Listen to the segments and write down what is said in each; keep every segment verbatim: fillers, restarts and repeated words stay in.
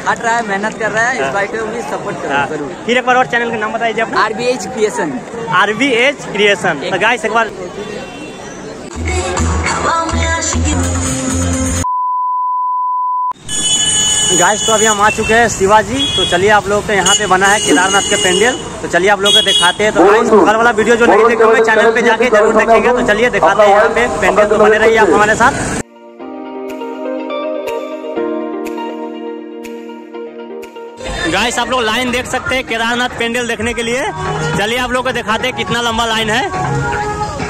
हट रहा है, मेहनत कर रहा है, इस भाई को भी सपोर्ट करो जरूर। फिर एक बार और चैनल का नाम बताइए अपना। RBH creation. RBH creation. तो गाइस एक बार गाइस तो अभी हम आ चुके हैं शिवाजी। तो चलिए आप लोगों के यहाँ पे बना है केदारनाथ के पेंडल। तो चलिए आप लोगों को दिखाते हैं। तो गाइस कल वाला वीडियो जो नहीं देखे हुए चैनल पे जाके जरूर देखेंगे। तो चलिए दिखाते हैं यहाँ पे पेंडल। तो बने रहिए आप हमारे साथ। गाइस आप लोग लाइन देख सकते हैं केदारनाथ पेंडल देखने के लिए। चलिए आप लोग को दिखाते हैं कितना लंबा लाइन है।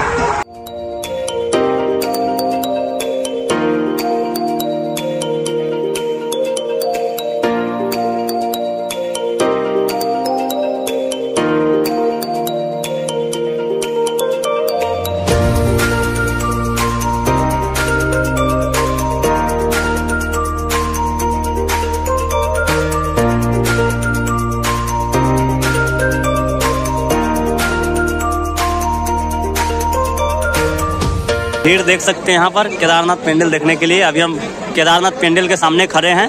भीड़ देख सकते हैं यहाँ पर केदारनाथ पेंडल देखने के लिए। अभी हम केदारनाथ पेंडल के सामने खड़े हैं।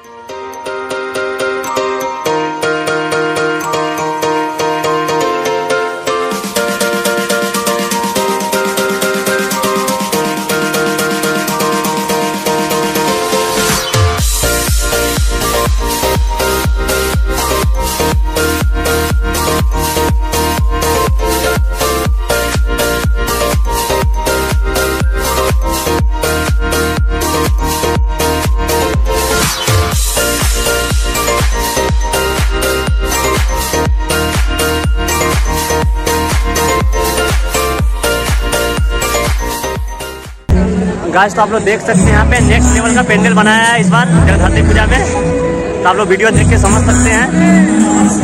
गाइस तो आप लोग देख सकते हैं यहाँ पे नेक्स्ट लेवल का पेंडल बनाया है इस बार जगधरती पूजा में। तो आप लोग वीडियो देख के समझ सकते हैं।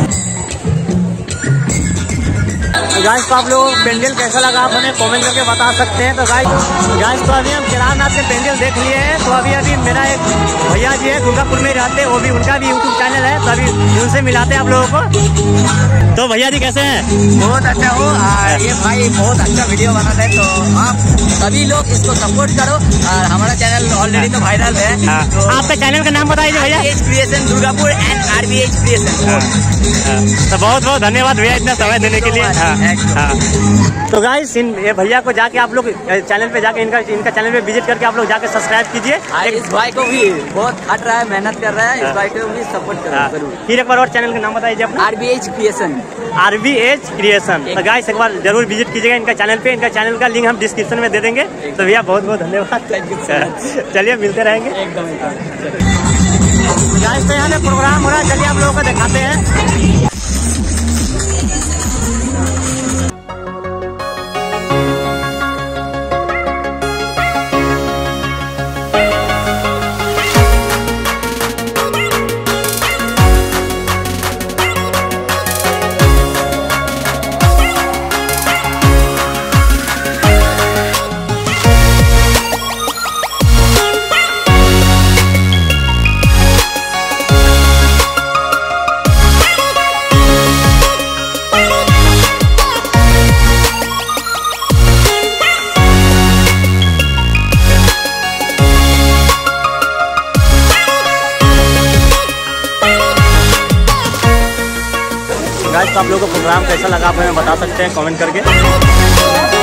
गाइस तो आप लोग पेंडल कैसा लगा आप हमें कमेंट करके बता सकते हैं। तो गाइस गाइस तो अभी हम केदारनाथ के पेंडल देख लिए हैं। तो अभी अभी मेरा एक भैया जी है दुर्गापुर में रहते हैं, वो भी उनका भी यूट्यूब चैनल है। तो अभी उनसे मिलाते हैं आप लोगों को। तो भैया जी कैसे हैं? बहुत अच्छा हो। ये भाई बहुत अच्छा वीडियो बनाता है। तो आप सभी लोग इसको सपोर्ट करो। और हमारा चैनल ऑलरेडी तो वायरल है। तो आपका चैनल का नाम बताइए भैया। RBH creation Durgapur and RBH creation. तो बहुत बहुत धन्यवाद भैया इतना समय देने के लिए। हाँ। तो गाइस इन ये भैया को जाके आप लोग चैनल पे जाके इनका इनका चैनल पे विजिट करके आप लोग जाके सब्सक्राइब कीजिए। इस भाई को भी बहुत हट रहा है, मेहनत कर रहा है, इस भाई को भी सपोर्ट करो जरूर। फिर एक बार और चैनल का नाम बताइए अपना। RBH creation. RBH creation. तो गाइस एक बार जरूर विजिट कीजिएगा इनका चैनल पे। इनका चैनल का लिंक हम डिस्क्रिप्शन में दे देंगे। तो भैया बहुत बहुत धन्यवाद। चलिए मिलते रहेंगे एकदम। गाइस तो यहाँ पे प्रोग्राम हो रहा है, चलिए आप लोगों को दिखाते हैं। गाइस तो आप लोगों को प्रोग्राम कैसा लगा आप हमें बता सकते हैं कमेंट करके।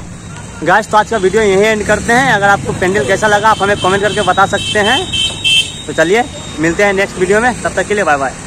गाइस तो आज का वीडियो यहीं एंड करते हैं। अगर आपको पेंडल कैसा लगा आप हमें कमेंट करके बता सकते हैं। तो चलिए मिलते हैं नेक्स्ट वीडियो में, तब तक के लिए बाय बाय।